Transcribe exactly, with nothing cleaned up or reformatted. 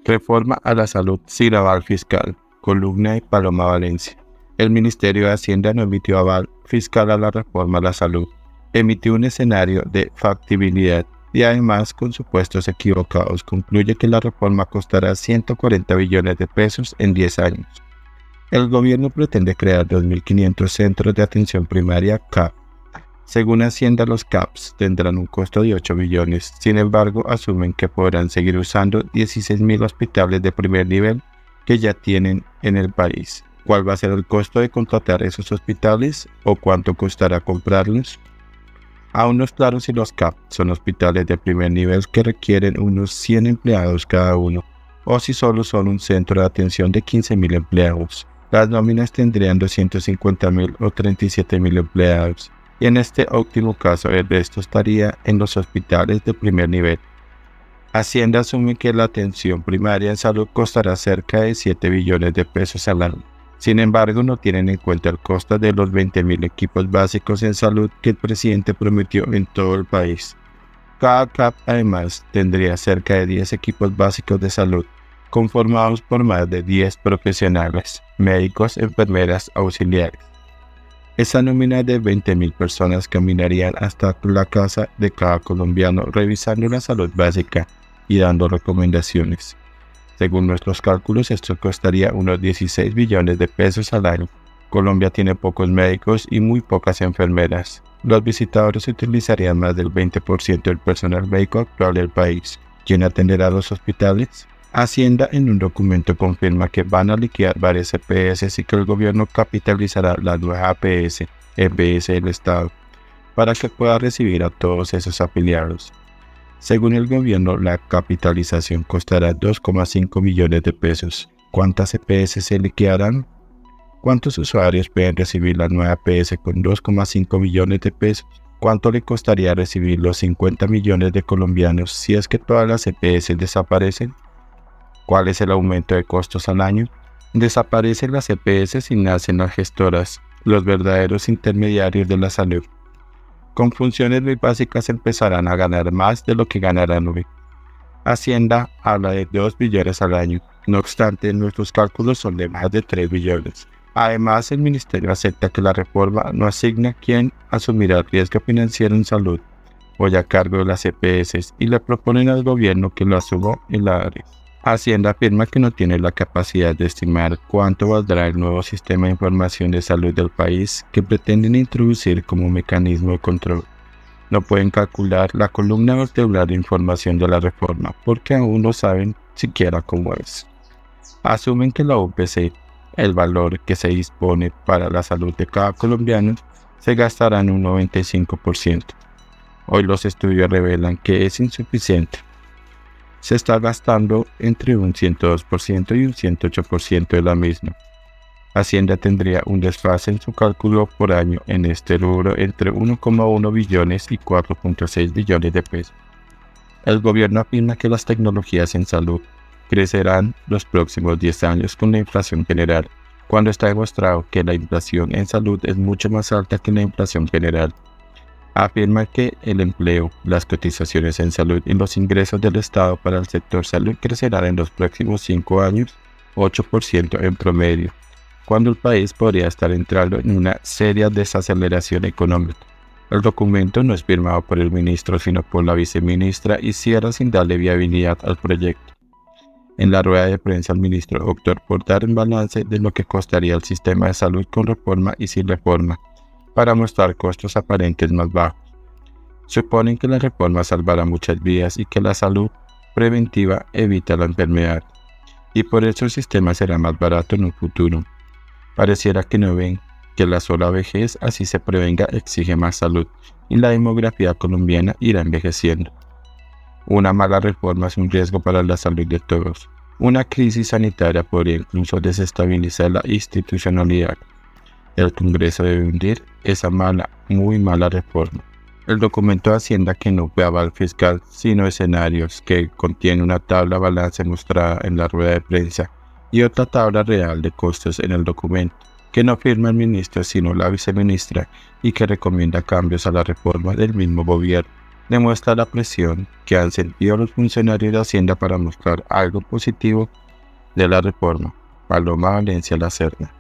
Reforma a la salud sin aval fiscal. Columna de Paloma Valencia. El Ministerio de Hacienda no emitió aval fiscal a la reforma a la salud. Emitió un escenario de factibilidad y además, con supuestos equivocados, concluye que la reforma costará ciento cuarenta billones de pesos en diez años. El gobierno pretende crear dos mil quinientos centros de atención primaria C A P. Según Hacienda, los C A Ps tendrán un costo de ocho billones. Sin embargo, asumen que podrán seguir usando dieciséis mil hospitales de primer nivel que ya tienen en el país. ¿Cuál va a ser el costo de contratar esos hospitales o cuánto costará comprarlos? Aún no es claro si los C A P son hospitales de primer nivel que requieren unos cien empleados cada uno o si solo son un centro de atención de quince mil empleados. Las nóminas tendrían doscientos cincuenta mil o treinta y siete mil empleados. Y en este último caso el resto estaría en los hospitales de primer nivel. Hacienda asume que la atención primaria en salud costará cerca de siete billones de pesos al año. Sin embargo, no tienen en cuenta el costo de los veinte mil equipos básicos en salud que el presidente prometió en todo el país. Cada C A P además tendría cerca de diez equipos básicos de salud, conformados por más de diez profesionales, médicos, enfermeras, auxiliares. Esa nómina de veinte mil personas caminarían hasta la casa de cada colombiano revisando la salud básica y dando recomendaciones. Según nuestros cálculos, esto costaría unos dieciséis billones de pesos al año. Colombia tiene pocos médicos y muy pocas enfermeras. Los visitadores utilizarían más del veinte por ciento del personal médico actual del país. ¿Quién atenderá a los hospitales? Hacienda en un documento confirma que van a liquidar varias E P S y que el gobierno capitalizará la nueva A P S, E P S del Estado, para que pueda recibir a todos esos afiliados. Según el gobierno, la capitalización costará dos coma cinco billones de pesos. ¿Cuántas E P S se liquidarán? ¿Cuántos usuarios pueden recibir la nueva E P S con dos coma cinco billones de pesos? ¿Cuánto le costaría recibir los cincuenta millones de colombianos si es que todas las E P S desaparecen? ¿Cuál es el aumento de costos al año? Desaparecen las E P S y nacen las gestoras, los verdaderos intermediarios de la salud. Con funciones muy básicas empezarán a ganar más de lo que ganarán hoy. Hacienda habla de dos billones al año, no obstante nuestros cálculos son de más de tres billones. Además, el ministerio acepta que la reforma no asigna quién asumirá el riesgo financiero en salud o a cargo de las E P S y le proponen al gobierno que lo asuma en la área. Hacienda afirma que no tiene la capacidad de estimar cuánto valdrá el nuevo sistema de información de salud del país que pretenden introducir como mecanismo de control. No pueden calcular la columna vertebral de información de la reforma porque aún no saben siquiera cómo es. Asumen que la U P C, el valor que se dispone para la salud de cada colombiano, se gastará en un noventa y cinco por ciento. Hoy los estudios revelan que es insuficiente. Se está gastando entre un ciento dos por ciento y un ciento ocho por ciento de la misma. Hacienda tendría un desfase en su cálculo por año en este rubro entre uno coma uno billones y cuatro punto seis billones de pesos. El gobierno afirma que las tecnologías en salud crecerán los próximos diez años con la inflación general, cuando está demostrado que la inflación en salud es mucho más alta que la inflación general. Afirma que el empleo, las cotizaciones en salud y los ingresos del Estado para el sector salud crecerán en los próximos cinco años ocho por ciento en promedio, cuando el país podría estar entrando en una seria desaceleración económica. El documento no es firmado por el ministro sino por la viceministra y cierra sin darle viabilidad al proyecto. En la rueda de prensa el ministro optó por dar un balance de lo que costaría el sistema de salud con reforma y sin reforma, para mostrar costos aparentes más bajos. Suponen que la reforma salvará muchas vidas y que la salud preventiva evita la enfermedad, y por eso el sistema será más barato en un futuro. Pareciera que no ven que la sola vejez, así se prevenga, exige más salud, y la demografía colombiana irá envejeciendo. Una mala reforma es un riesgo para la salud de todos. Una crisis sanitaria podría incluso desestabilizar la institucionalidad. El Congreso debe hundir esa mala, muy mala reforma. El documento de Hacienda, que no fue aval fiscal, sino escenarios, que contiene una tabla balance mostrada en la rueda de prensa y otra tabla real de costos en el documento, que no firma el ministro sino la viceministra y que recomienda cambios a la reforma del mismo gobierno. demuestra la presión que han sentido los funcionarios de Hacienda para mostrar algo positivo de la reforma. Paloma Valencia Lacerda.